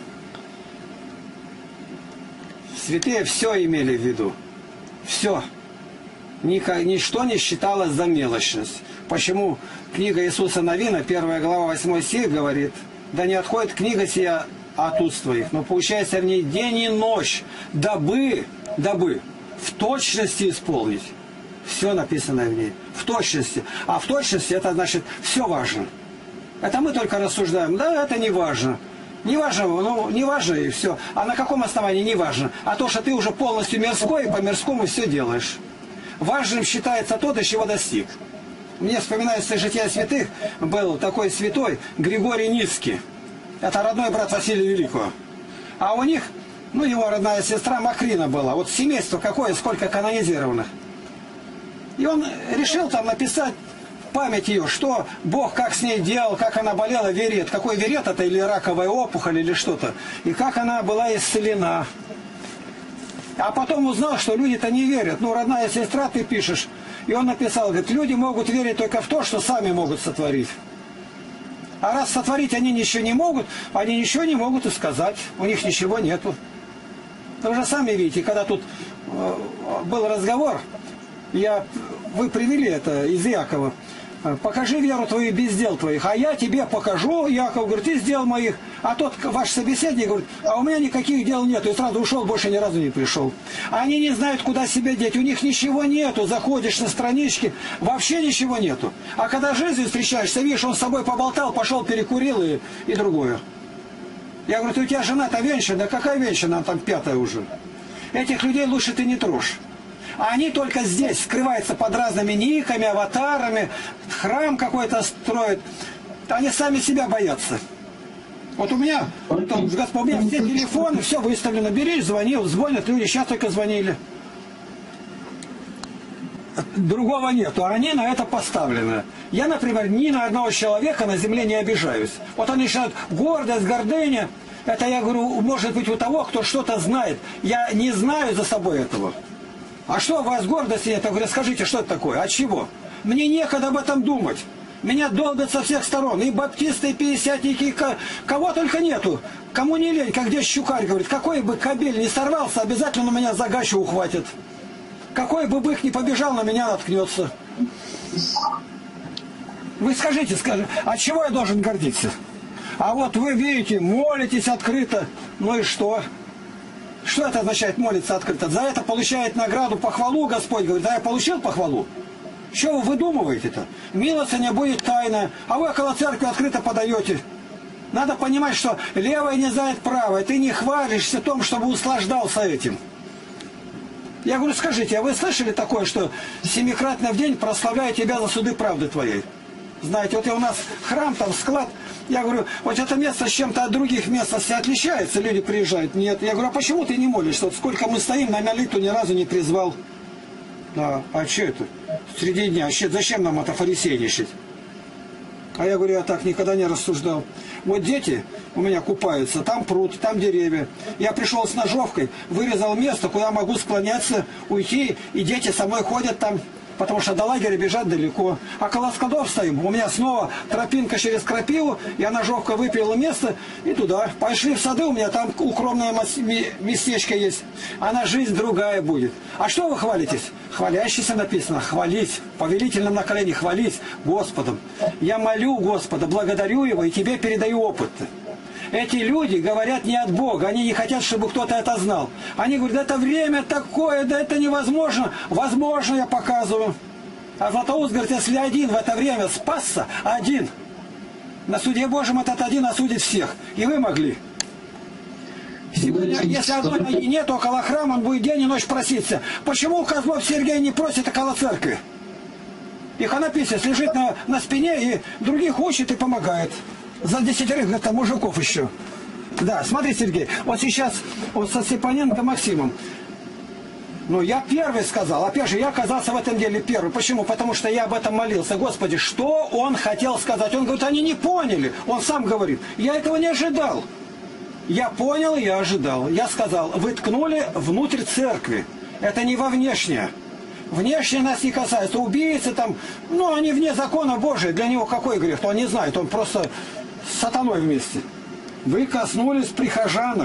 Святые все имели в виду. Все. Ничто не считалось за мелочность. Почему книга Иисуса Навина, первая глава, восьмой стих говорит: да не отходит книга сия от уст твоих, но поучайся в ней день и ночь, дабы, дабы в точности исполнить все написанное в ней. В точности. А в точности это значит все важно. Это мы только рассуждаем. Да, это не важно. Не важно, ну, не важно и все. А на каком основании не важно? А то, что ты уже полностью мирской, и по мирскому все делаешь. Важным считается то, до чего достиг. Мне вспоминается жития святых, был такой святой Григорий Ницкий. Это родной брат Василия Великого. А у них, ну, его родная сестра Макрина была. Вот семейство какое, сколько канонизированных. И он решил там написать память ее, что Бог как с ней делал, как она болела, верет, какой верет это, или раковая опухоль, или что-то, и как она была исцелена. А потом узнал, что люди-то не верят. Ну, родная сестра, ты пишешь. И он написал, говорит, люди могут верить только в то, что сами могут сотворить. А раз сотворить они ничего не могут, они ничего не могут и сказать. У них ничего нету. Вы же сами видите, когда тут э, был разговор, я, вы привели это из Якова. Покажи веру твою без дел твоих. А я тебе покажу, Яков говорит, из дел моих. А тот ваш собеседник говорит, а у меня никаких дел нету. И сразу ушел, больше ни разу не пришел. Они не знают, куда себя деть. У них ничего нету. Заходишь на странички, вообще ничего нету. А когда жизнью встречаешься, видишь, он с собой поболтал, пошел, перекурил и, и другое. Я говорю, ты у тебя жена-то венчана. Да какая венчана? Она там пятая уже. Этих людей лучше ты не трожь. А они только здесь скрываются под разными никами, аватарами, храм какой-то строят. Они сами себя боятся. Вот у меня, там, Господь, у меня все телефоны, все выставлено. Бери, звонил, звонят люди, сейчас только звонили. Другого нету, а они на это поставлены. Я, например, ни на одного человека на земле не обижаюсь. Вот они начинают гордость, гордыня. Это, я говорю, может быть у того, кто что-то знает. Я не знаю за собой этого. А что у вас гордости нет? Я говорю, скажите, что это такое? От чего? Мне некогда об этом думать. Меня долбят со всех сторон. И баптисты, и пятидесятники, и кого только нету. Кому не лень, как здесь Щукарь говорит, какой бы кобель не сорвался, обязательно меня за гащу ухватит. Какой бы бык не побежал, на меня наткнется. Вы скажите, скажите, от чего я должен гордиться? А вот вы видите, молитесь открыто. Ну и что? Что это означает молиться открыто? За это получает награду, похвалу Господь говорит. Да, я получил похвалу. Что вы выдумываете-то? Милостыня будет тайна, а вы около церкви открыто подаете. Надо понимать, что левое не знает правое. Ты не хвалишься том, чтобы услаждался этим. Я говорю, скажите, а вы слышали такое, что семикратно в день прославляю тебя за суды правды твоей? Знаете, вот и у нас храм, там склад. Я говорю, вот это место с чем-то от других мест отличается, люди приезжают. Нет. Я говорю, а почему ты не молишься? Вот сколько мы стоим, на молитву ни разу не призвал. Да, а что это? Среди дня. Зачем нам это фарисейничать? А я говорю, я так никогда не рассуждал. Вот дети у меня купаются, там пруд, там деревья. Я пришел с ножовкой, вырезал место, куда могу склоняться, уйти, и дети со мной ходят там. Потому что до лагеря бежать далеко. А около складов стоим. У меня снова тропинка через крапиву. Я ножовкой выпилил место и туда. Пошли в сады, у меня там укромное местечко есть. А на жизнь другая будет. А что вы хвалитесь? Хвалящийся написано. Хвались. Повелительным на колени хвались Господом. Я молю Господа, благодарю Его и тебе передаю опыт. Эти люди говорят не от Бога, они не хотят, чтобы кто-то это знал. Они говорят, это время такое, да это невозможно. Возможно, я показываю. А Златоуст говорит, если один в это время спасся, один, на суде Божьем этот один осудит всех. И вы могли. Сегодня, если одной ноги нет, около храма он будет день и ночь проситься. Почему Козлов Сергей не просит около церкви? Ихонописец лежит на, на спине и других учит и помогает. За десятерых это мужиков еще. Да, смотри, Сергей, вот сейчас вот со Степаненко Максимом. Ну, я первый сказал. Опять же, я оказался в этом деле первый. Почему? Потому что я об этом молился. Господи, что он хотел сказать? Он говорит, они не поняли. Он сам говорит, я этого не ожидал. Я понял, я ожидал. Я сказал, вы ткнули внутрь церкви. Это не во внешнее. Внешне нас не касается. Убийцы там, ну, они вне закона Божия. Для него какой грех? Он не знает. Он просто с сатаной вместе. Вы коснулись прихожанок.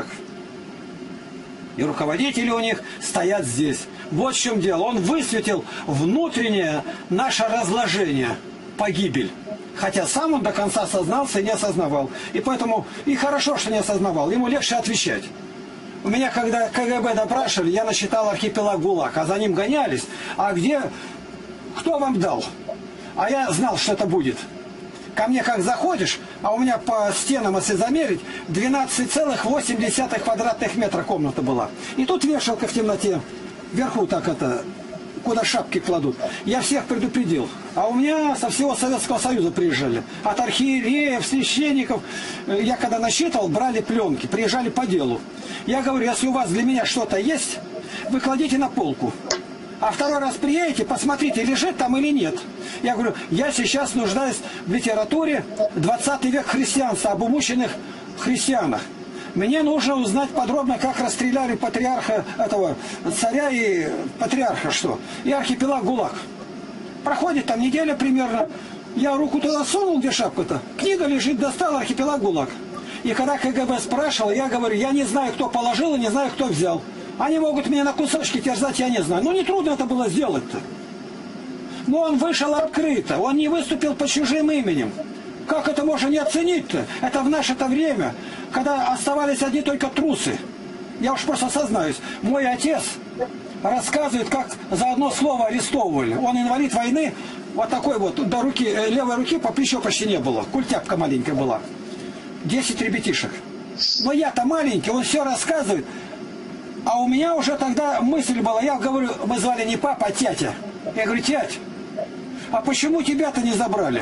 И руководители у них стоят здесь. Вот в чем дело. Он высветил внутреннее наше разложение, погибель. Хотя сам он до конца сознался и не осознавал. И поэтому и хорошо, что не осознавал. Ему легче отвечать. У меня, когда КГБ допрашивали, я насчитал архипелаг ГУЛАГ, а за ним гонялись. А где? Кто вам дал? А я знал, что это будет. Ко мне как заходишь, а у меня по стенам, если замерить, двенадцать целых восемь десятых квадратных метра комната была. И тут вешалка в темноте. Вверху так это, куда шапки кладут. Я всех предупредил. А у меня со всего Советского Союза приезжали. От архиереев, священников. Я когда насчитывал, брали пленки, приезжали по делу. Я говорю, если у вас для меня что-то есть, вы кладите на полку. А второй раз приедете, посмотрите, лежит там или нет. Я говорю, я сейчас нуждаюсь в литературе двадцатый век христианства, об умученных христианах. Мне нужно узнать подробно, как расстреляли патриарха, этого царя и патриарха, что. И архипелаг ГУЛАГ. Проходит там неделя примерно. Я руку туда сунул, где шапка-то. Книга лежит, достал, архипелаг ГУЛАГ. И когда КГБ спрашивал, я говорю, я не знаю, кто положил и не знаю, кто взял. Они могут меня на кусочки терзать, я не знаю. Ну, не трудно это было сделать-то. Но он вышел открыто, он не выступил под чужим именем. Как это можно не оценить-то? Это в наше-то время, когда оставались одни только трусы. Я уж просто сознаюсь. Мой отец рассказывает, как за одно слово арестовывали. Он инвалид войны, вот такой вот, до руки, левой руки по плечу почти не было. Культяпка маленькая была. Десять ребятишек. Но я-то маленький, он все рассказывает. А у меня уже тогда мысль была, я говорю, мы звали не папа, а тятя. Я говорю, тять, а почему тебя-то не забрали?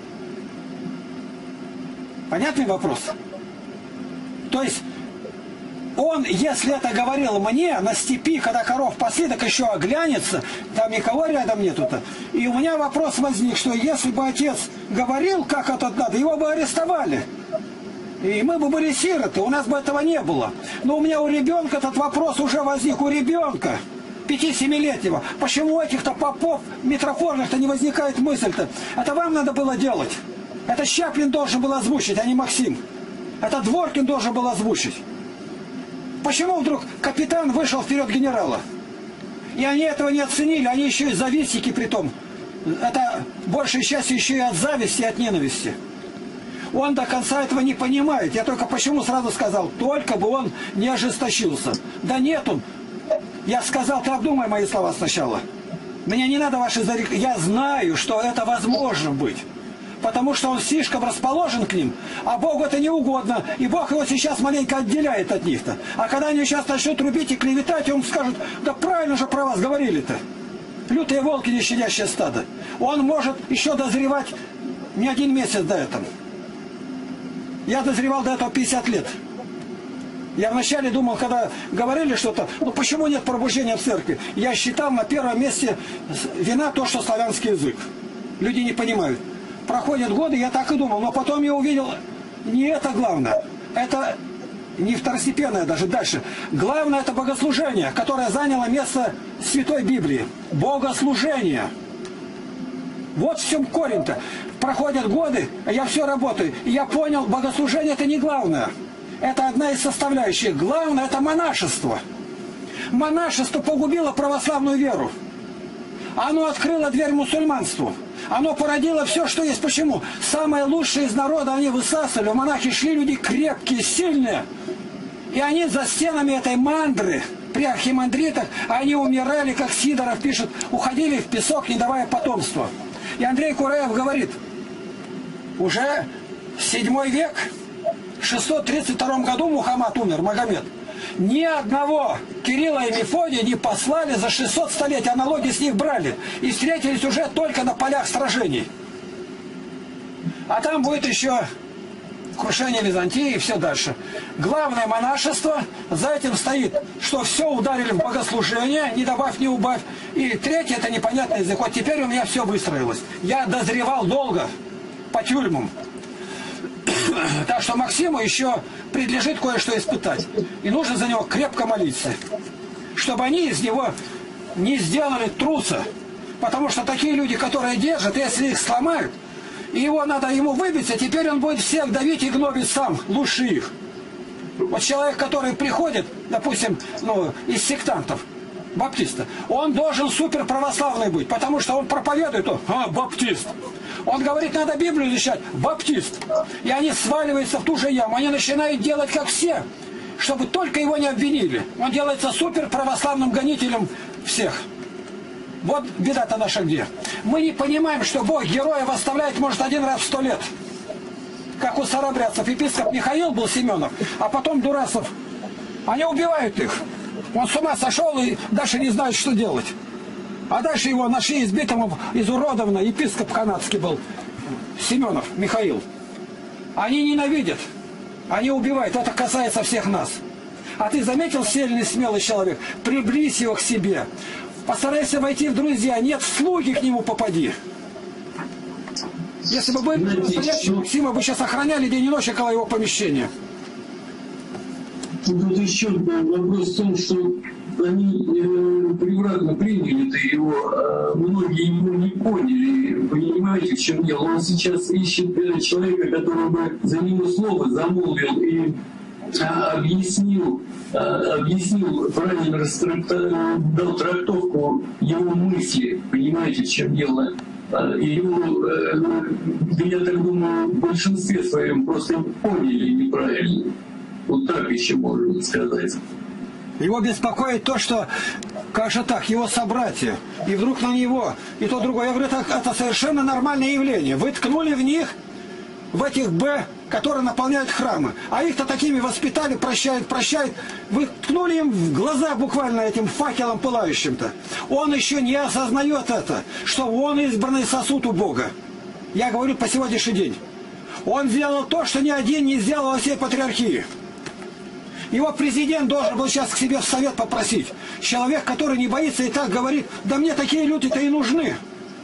Понятный вопрос? То есть, он, если это говорил мне на степи, когда коров пасли, так еще оглянется, там никого рядом нету-то. И у меня вопрос возник, что если бы отец говорил, как это надо, его бы арестовали. И мы бы были сироты, у нас бы этого не было. Но у меня у ребенка этот вопрос уже возник, у ребенка, пяти-семилетнего. Почему у этих-то попов митрофорных-то не возникает мысль-то? Это вам надо было делать. Это Щаплин должен был озвучить, а не Максим. Это Дворкин должен был озвучить. Почему вдруг капитан вышел вперед генерала? И они этого не оценили, они еще и завистники при том. Это большей частью еще и от зависти, и от ненависти. Он до конца этого не понимает. Я только почему сразу сказал, только бы он не ожесточился. Да нет он. Я сказал, ты обдумай мои слова сначала. Мне не надо ваши зарекания. Я знаю, что это возможно быть. Потому что он слишком расположен к ним, а Богу это не угодно. И Бог его сейчас маленько отделяет от них-то. А когда они сейчас начнут рубить и клеветать, он скажет, да правильно же про вас говорили-то. Лютые волки, не щадящее стадо. Он может еще дозревать не один месяц до этого. Я дозревал до этого пятьдесят лет. Я вначале думал, когда говорили что-то, ну почему нет пробуждения в церкви? Я считал на первом месте вина то, что славянский язык. Люди не понимают. Проходят годы, я так и думал, но потом я увидел, не это главное. Это не второстепенное даже, дальше. Главное это богослужение, которое заняло место Святой Библии. Богослужение. Вот в чем корень-то. Проходят годы, а я все работаю. И я понял, богослужение это не главное. Это одна из составляющих. Главное это монашество. Монашество погубило православную веру. Оно открыло дверь мусульманству. Оно породило все, что есть. Почему? Самые лучшие из народа они высасывали. В монахи шли люди крепкие, сильные. И они за стенами этой мандры, при архимандритах, они умирали, как Сидоров пишет, уходили в песок, не давая потомства. И Андрей Кураев говорит, уже седьмой век, в шестьсот тридцать втором году Мухаммад умер, Магомед. Ни одного Кирилла и Мефодия не послали за шестьсот столетий, аналогии с них брали. И встретились уже только на полях сражений. А там будет еще крушение Византии и все дальше. Главное монашество, за этим стоит, что все ударили в богослужение, не добавь, не убавь. И третье, это непонятный язык. Вот теперь у меня все выстроилось. Я дозревал долго по тюрьмам. Так что Максиму еще предлежит кое-что испытать. И нужно за него крепко молиться. Чтобы они из него не сделали труса. Потому что такие люди, которые держат, если их сломают, и его надо ему выбиться, теперь он будет всех давить и гнобить сам, лучше их. Вот человек, который приходит, допустим, ну, из сектантов, баптиста, он должен супер православный быть, потому что он проповедует, он, а, баптист. Он говорит, надо Библию изучать, баптист. И они сваливаются в ту же яму, они начинают делать как все, чтобы только его не обвинили. Он делается супер православным гонителем всех. Вот беда-то наша где. Мы не понимаем, что Бог героев оставляет, может, один раз в сто лет. Как у старобрядцев. Епископ Михаил был Семенов, а потом Дурасов. Они убивают их. Он с ума сошел и дальше не знает, что делать. А дальше его нашли избитым, изуродованно. Епископ канадский был. Семенов Михаил. Они ненавидят. Они убивают. Это касается всех нас. А ты заметил, сильный, смелый человек? Приблизь его к себе. Постарайся войти в друзья. Нет, в слуги к нему попади. Если бы вы настоящего Максима бы сейчас охраняли день и ночь около его помещения. Тут еще вопрос в том, что они э, превратно приняли его, а многие его не поняли. Понимаете, в чем дело? Он сейчас ищет человека, который бы за него слово замолвил и а, объяснил, а, объяснил, правильно растракта, дал трактовку его мысли. Понимаете, в чем дело? И его, э, я так думаю, в большинстве своем просто поняли неправильно. Вот так еще можно сказать. Его беспокоит то, что, как же так, его собратья, и вдруг на него, и то другое. Я говорю, это, это совершенно нормальное явление. Вы ткнули в них, в этих Б, которые наполняют храмы. А их-то такими воспитали, прощают, прощают. Вы ткнули им в глаза буквально этим факелом пылающим-то. Он еще не осознает это, что он избранный сосуд у Бога. Я говорю по сегодняшний день. Он сделал то, что ни один не сделал во всей патриархии. Его президент должен был сейчас к себе в совет попросить. Человек, который не боится и так говорит, да мне такие люди-то и нужны.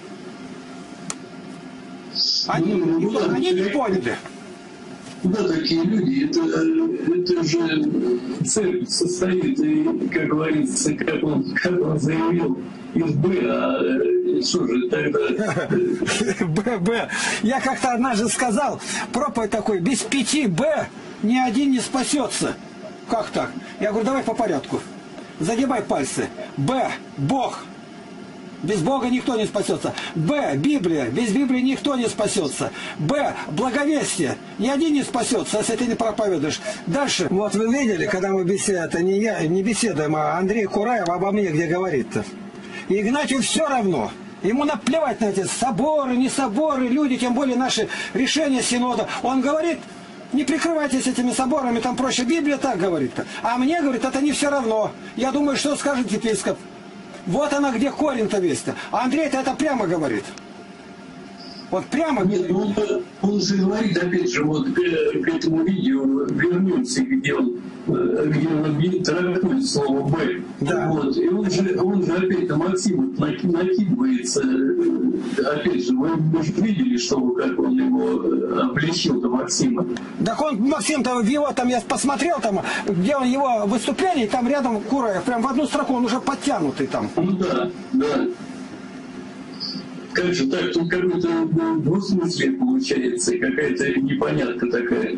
Они, ну, да, они не поняли. Да, такие люди, это, это же церковь состоит, и, как говорится, как он, как он заявил, из Б, а что же тогда? Б, Б. Я как-то однажды сказал, проповедь такой, без пяти Б ни один не спасется. Как так? Я говорю, давай по порядку. Загибай пальцы. Б. Бог. Без Бога никто не спасется. Б. Библия. Без Библии никто не спасется. Б. Благовестие. Ни один не спасется, если ты не проповедуешь. Дальше. Вот вы видели, когда мы беседуем, это не я, не беседуем, а Андрей Кураев обо мне где говорит-то. И Игнатию все равно. Ему наплевать на эти соборы, не соборы, люди, тем более наши решения синода. Он говорит, не прикрывайтесь этими соборами, там проще. Библия так говорит-то. А мне, говорит, это не все равно. Я думаю, что скажет епископ. Вот она, где корень-то весь-то. А Андрей-то это прямо говорит. Вот прямо... Нет, он, он же говорит, опять же, вот к, к этому видео вернемся, где он, где он трактует слово «Б». Да. Вот. И он же, он же опять на Максима накидывается. Опять же, вы, вы же видели, что, как он его обличил-то Максима. Так он, Максим-то, в его, там, я посмотрел, там, где он его выступление, там рядом Кураев, прям в одну строку, он уже подтянутый там. Ну да, да. Как же так? Тут какое-то двусмыслие получается, какая-то непонятка такая.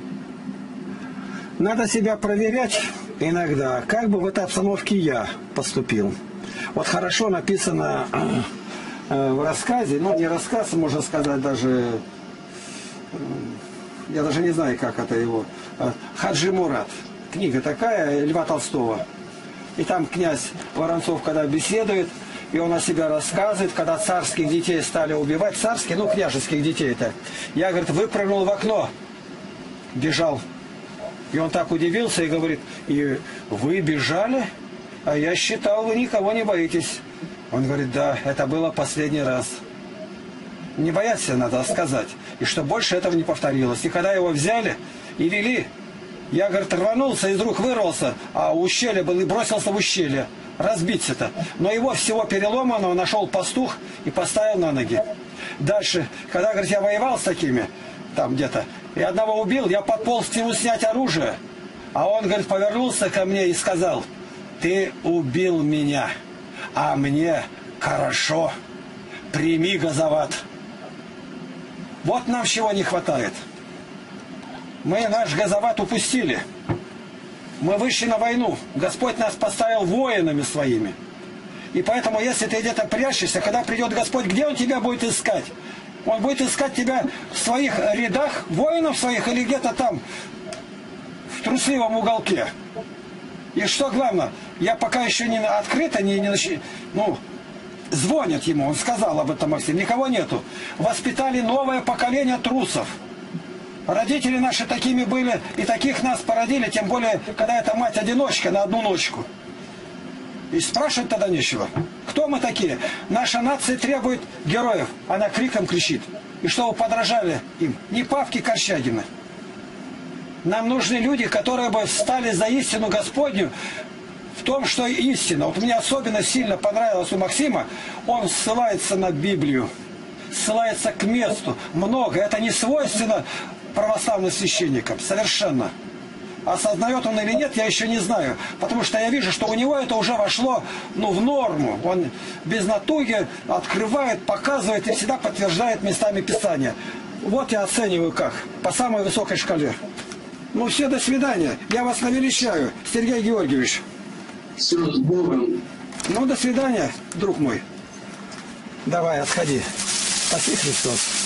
Надо себя проверять иногда, как бы в этой обстановке я поступил. Вот хорошо написано э, в рассказе, ну не рассказ, можно сказать даже, э, я даже не знаю, как это его, э, Хаджи Мурат. Книга такая, Льва Толстого. И там князь Воронцов, когда беседует, и он о себе рассказывает, когда царских детей стали убивать, царских, ну княжеских детей-то. Я, говорит, выпрыгнул в окно, бежал. И он так удивился и говорит, и вы бежали, а я считал, вы никого не боитесь. Он говорит, да, это было последний раз. Не бояться надо сказать. И что больше этого не повторилось. И когда его взяли и вели, я, говорит, рванулся, из рук вырвался, а ущелье был и бросился в ущелье. Разбиться-то. Но его всего переломанного нашел пастух и поставил на ноги. Дальше, когда, говорит, я воевал с такими, там где-то, и одного убил, я подполз к нему снять оружие. А он, говорит, повернулся ко мне и сказал, ты убил меня, а мне хорошо, прими газоват. Вот нам чего не хватает. Мы наш газоват упустили. Мы вышли на войну. Господь нас поставил воинами своими. И поэтому, если ты где-то прячешься, когда придет Господь, где Он тебя будет искать? Он будет искать тебя в своих рядах, воинов своих, или где-то там, в трусливом уголке. И что главное, я пока еще не открыто, не, не начи... ну, звонят ему, он сказал об этом, Максим, никого нету. Воспитали новое поколение трусов. Родители наши такими были, и таких нас породили, тем более, когда эта мать-одиночка на одну ночку. И спрашивать тогда нечего. Кто мы такие? Наша нация требует героев. Она криком кричит. И чтобы подражали им. Не Павки Корчагина. Нам нужны люди, которые бы встали за истину Господню в том, что истина. Вот мне особенно сильно понравилось у Максима. Он ссылается на Библию. Ссылается к месту. Много. Это не свойственно православным священникам. Совершенно. Осознает он или нет, я еще не знаю. Потому что я вижу, что у него это уже вошло ну, в норму. Он без натуги открывает, показывает и всегда подтверждает местами Писания. Вот я оцениваю как. По самой высокой шкале. Ну все, до свидания. Я вас навеличаю, Сергей Георгиевич. Все, с Богом. Ну, до свидания, друг мой. Давай, отходи. Спаси Христос.